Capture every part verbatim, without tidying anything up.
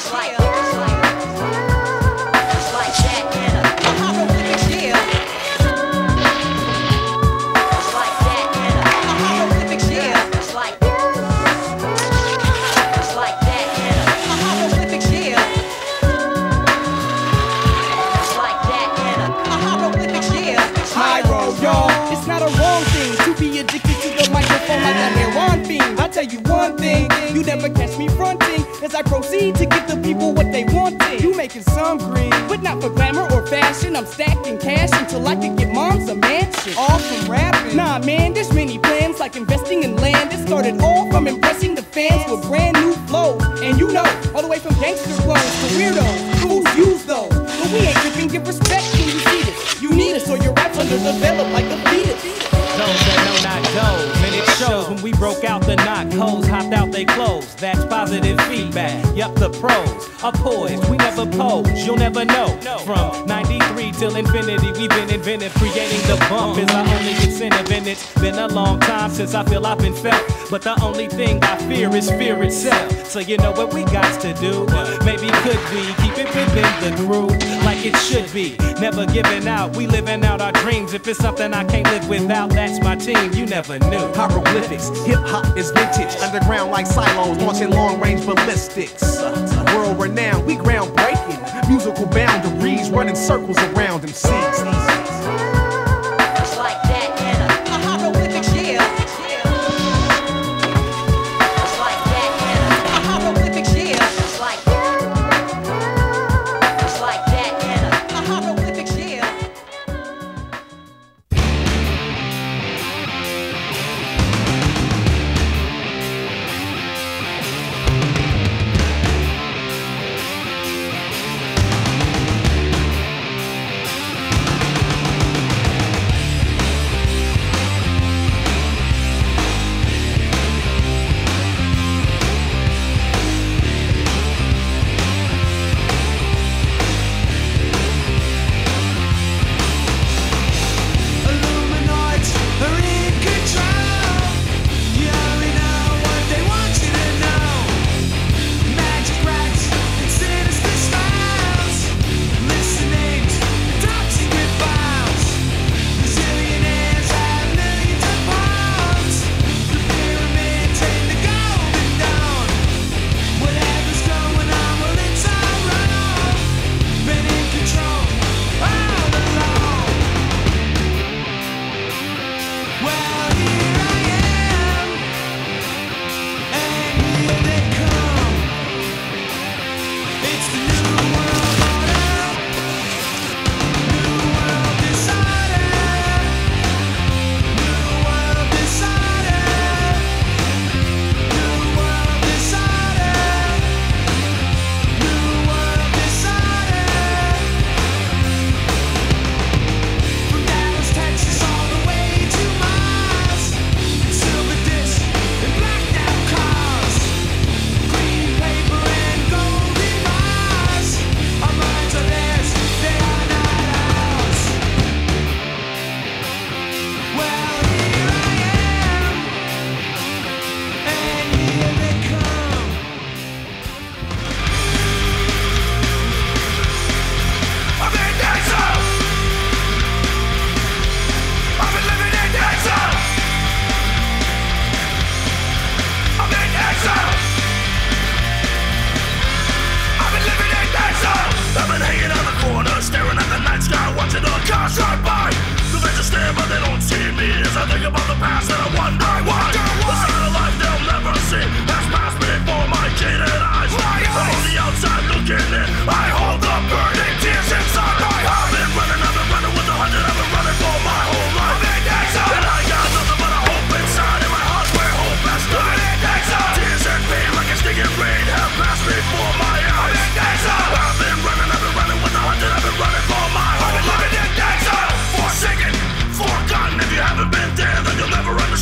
You never catch me fronting as I proceed to give the people what they wanted. You making some green, but not for glamour or fashion. I'm stacking cash until I can get moms a mansion. All from rapping. Nah, man, there's many plans like investing in land. It started all from impressing the fans with brand new flows. And you know, all the way from gangster clones to weirdos, fools use those. But we ain't tripping, give respect when you see this. You need us or your rap's underdeveloped like a fetus. Those that know not those, and it shows when we broke out the knock hoes, hopped out they clothes. That's positive feedback. Yup, the pros are poised. We never pose, you'll never know. From ninety-three till infinity, we've been inventive. Creating the bump is our only incentive, and it's been a long time since I feel I've been felt. But the only thing I fear is fear itself. So you know what we got to do? Maybe could we keep it within the groove like it should be? Never giving out, we living out our dreams. If it's something I can't live without, that's my team, you never knew. Hieroglyphics, hip-hop is vintage. Underground like silos, launching long-range ballistics. World renowned, we groundbreaking. Musical boundaries, running circles around M Cs.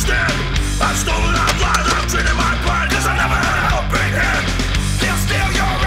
I've stolen, I've lied, I've treated my pride, cause I never had a helping hand. They'll steal your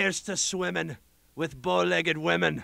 Here's to swimming with bow-legged women.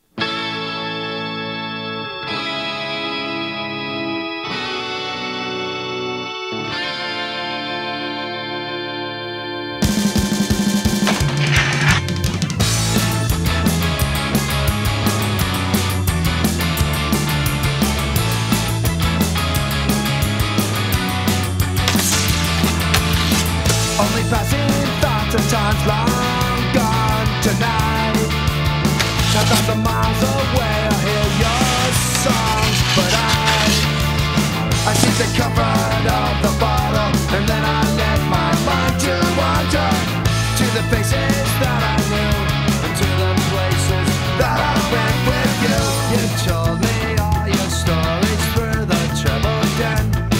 Only passing thoughts of times long gone tonight. Ten thousand miles away I hear your songs, but I I see the comfort of the bottle, and then I let my mind to wander to the faces that I knew, and to the places that I went with you. You told me all your stories through the treble den,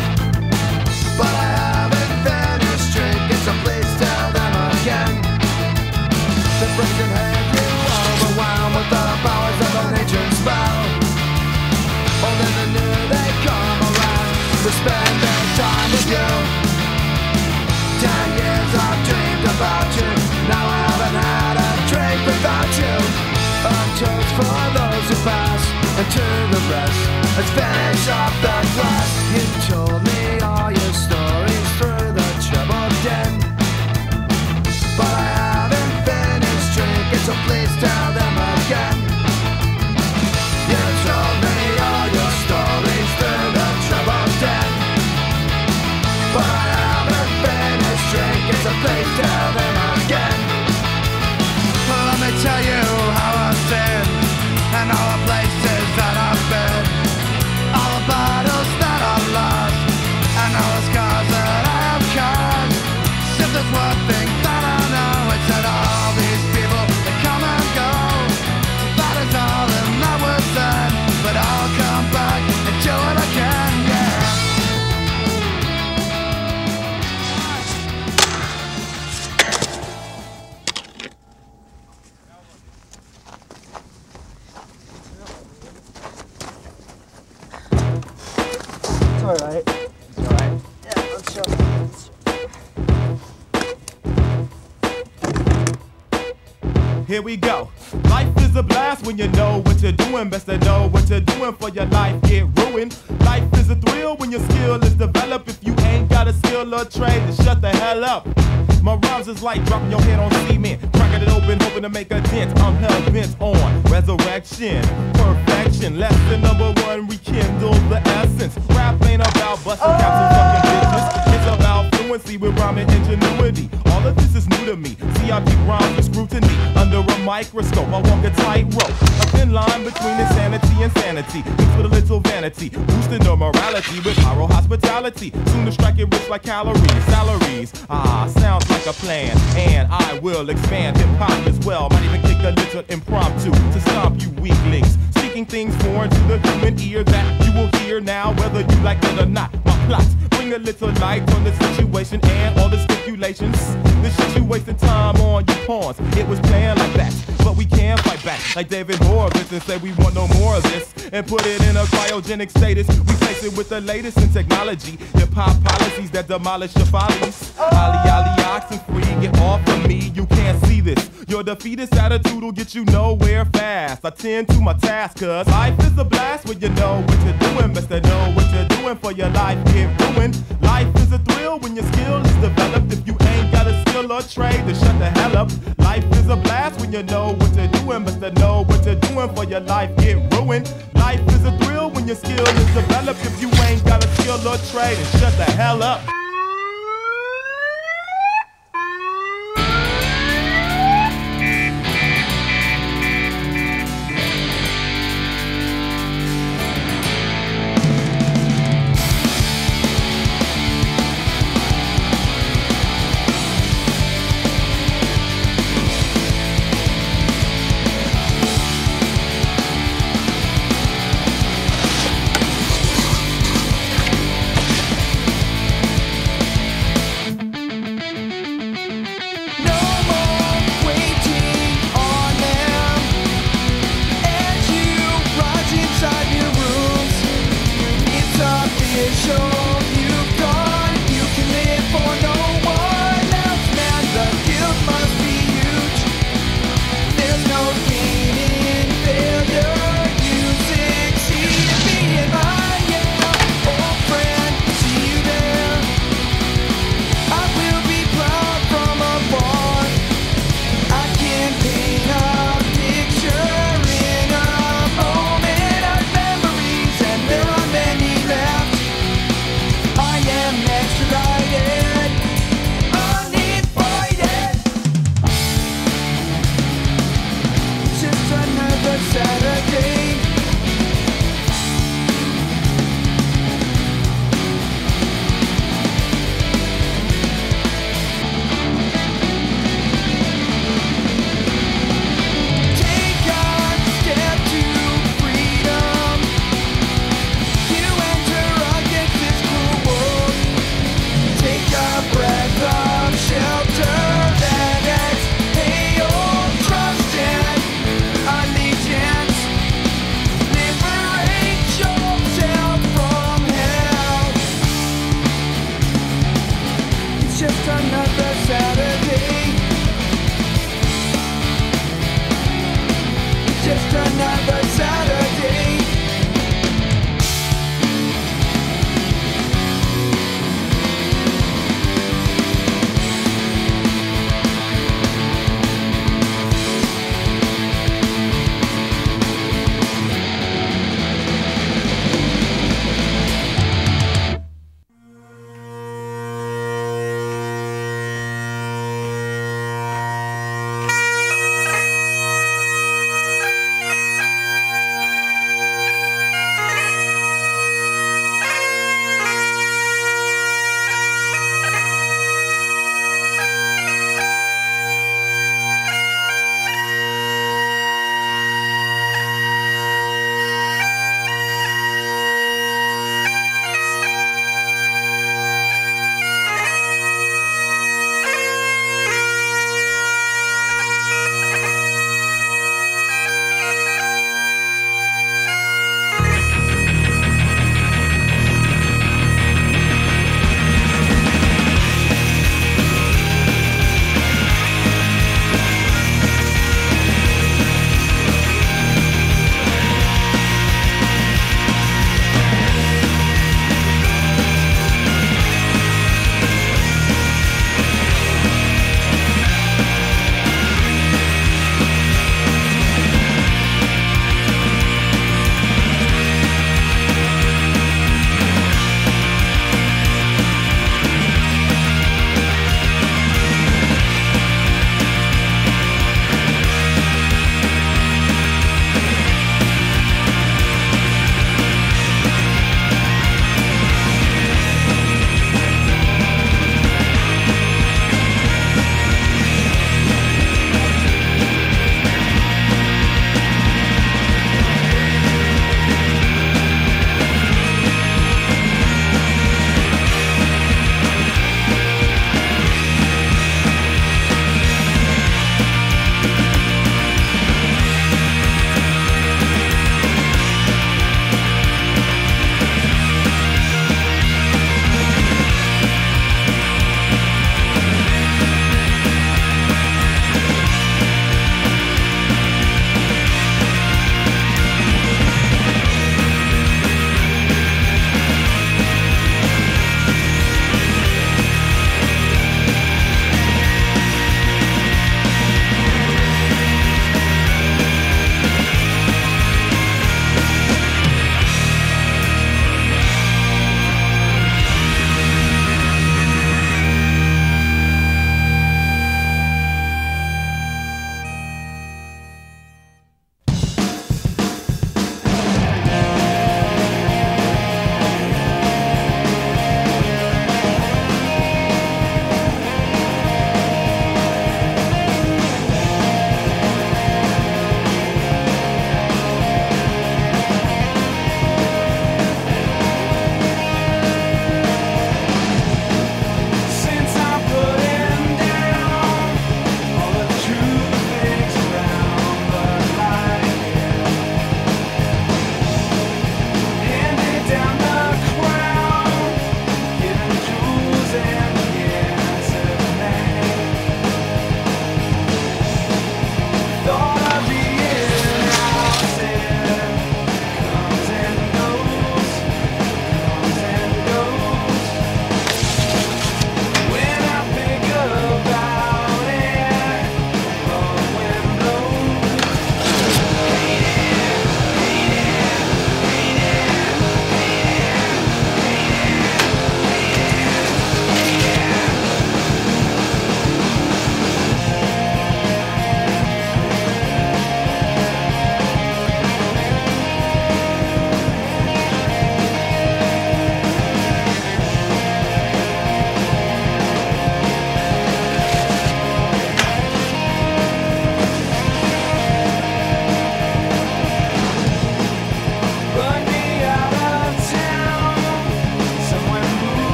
but I haven't finished drinking, so please tell them again. The brazen head you overwhelmed with the powers of a nature spell. Older than new, they come around to spend their time with you. Ten years I've dreamed about you, now I haven't had a drink without you. A toast for those who pass, and to the rest, let's finish off the glass. You told me all your stories through the treble den, but I haven't finished drinking, so please tell them again. You told me all your stories through the treble den, but I haven't finished drinking, so please tell them again. Well, let me tell you how I've sinned, and all the places that I've been, all the battles that I've lost, and all the scars that I have caused. If there's one thing that I know, it's that all these people, they come and go. That is all and that was said, but I'll come back and do what I can, yeah. It's alright. It's alright. Yeah, let's show them. Here we go. Life is a blast when you know what you're doing. Best to know what you're doing for your life get ruined. Life is a thrill when your skill is developed. If you ain't got a skill or trade, then shut the hell up. My rhymes is like dropping your head on cement, cracking it open, hoping to make a dent. I'm hell bent on resurrection, perfection. Lesson number one, rekindle the essence. Rap ain't about busting caps and fucking bitches. It's about fluency with rhyming ingenuity. All of this is new to me. See, I keep rhymes with scrutiny. Under a microscope, I walk a tightrope, a thin line between insanity and sanity, mixed with a little vanity, boosting the morality with pyro hospitality. Soon to strike it rich like calories, salaries. Ah, sounds like a plan, and I will expand hip hop as well. Might even kick a little impromptu to stomp you weaklings, speaking things foreign to the human ear that you will hear now, whether you like it or not. My plots bring a little light on the situation and all the stipulations. The shit you wasting time on, you pawns. It was planned like that, but we can fight back like David Horowitz and say we want no more of this, and put it in a cryogenic status. We place it with the latest in technology, hip hop policies that demolish your follies. Ollie, ollie, oxen free, get off of me. You can't see this. Your defeatist attitude will get you nowhere fast. I tend to my task, cause life is a blast when you know what you're doing. Best to know what you're doing for your life get ruined. Life is a thrill when your skill is developed. If you ain't got a skill or trade, then shut the hell up. Life is a blast when you know what you're doing. Best to know what you're doing for your life get ruined. Life is a thrill when your skill is developed. If you ain't got a skill or trade, then shut the hell up.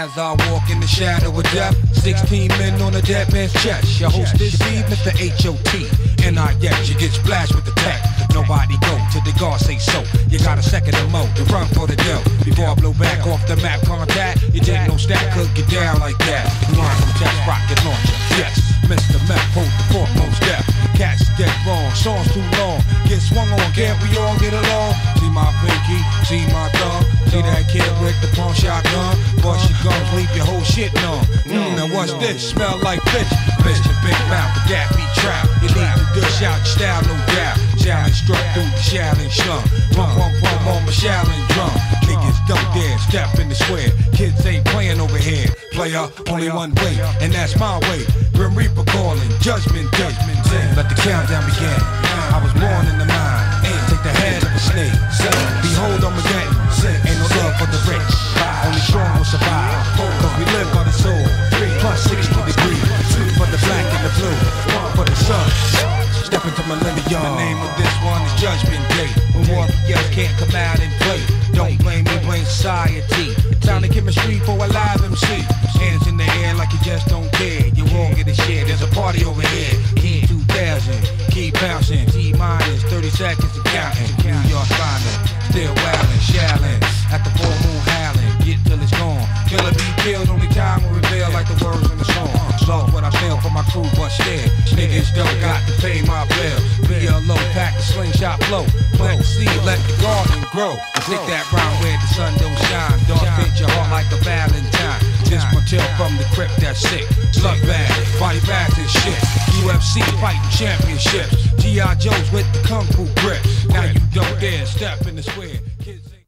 As I walk in the shadow of death, sixteen men on a dead man's chest. Your host this evening, the H O T N I S. You get splashed with the tech. Nobody go till the guard say so. You got a second to mo to run for the dough. Before I blow back off the map contact, you take no stack, could get down like that. Line from test rocket launcher. Yes, Mister Meth, hold the foremost step. Catch dead wrong, songs too long. Get swung on, can't we all get along? See my pinky, see my thumb. See that kid with the pawn shotgun. Bust your guns, leave your whole shit numb. Mm, now what's this? Smell like fish. Mister Big Mouth, but that be trap. You leave the dish out your style, no doubt. Challenge struck through the challenge slum. Pump, pump, pump on my challenge drum. Niggas don't dare step in the square. Kids ain't playing over here. Player, only one way, and that's my way. Grim Reaper calling, judgment, judgment. Let the countdown begin. I was born in the mind. Take the head of a snake. Behold, I'm again. Ain't no love for the rich. Only strong will survive. Cause we live by the soul. Three plus sixty degrees. Two for the black and the blue. One for the sun. Step into millennium. The name of this one is Judgment Day. When warriors can't come out and play. Don't blame me, blame society. Sound of chemistry for a live M C. Hands in the air like you just don't care. You won't get a share. There's a party over here. Key two thousand. Keep bouncing. T minus thirty seconds to counting. New York finest. Still wildin', shallin'. At the full moon howling. Get till it's gone. Killer be killed. Only time will reveal like the words in the song. Lost what I feel for my crew, but still. Niggas don't got to pay my bills. Be a low pack of slingshot flow. Plant the seed, let the garden grow. Stick that round where the sun don't shine. Don't fit your heart like a Valentine. This my tale from the crypt that's sick. Slug bag, body bags and shit. U F C fighting championships. G I Joes with the kung fu grip. Now you don't dare step in the square. Kids ain't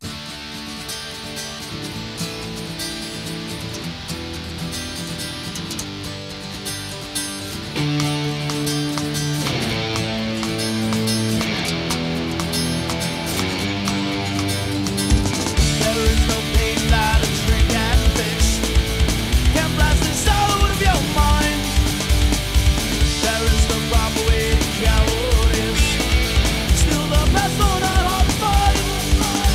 Still the best on our hard fight.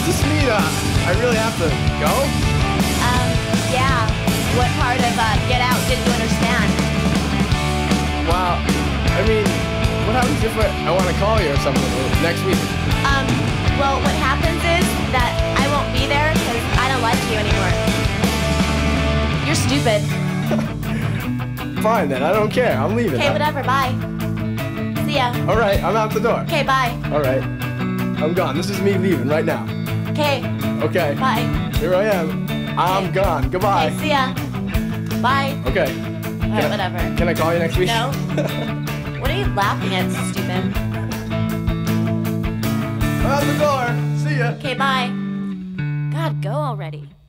does this mean uh, I really have to go? Um, yeah. What part of uh, Get Out didn't you understand? Wow. I mean, what happens if I, I want to call you or something next week? Um, well, what happens is that I won't be there because I don't like you anymore. You're stupid. Fine then, I don't care. I'm leaving. Okay, whatever, bye. See ya. All right, I'm out the door. Okay, bye. All right, I'm gone. This is me leaving right now. Okay. Okay. Bye. Here I am. I'm gone. Goodbye. Okay, see ya. Bye. Okay. All right, Can I- whatever. Can I call you next week? No. What are you laughing at, stupid? I'm out the door. See ya. Okay, bye. God, go already.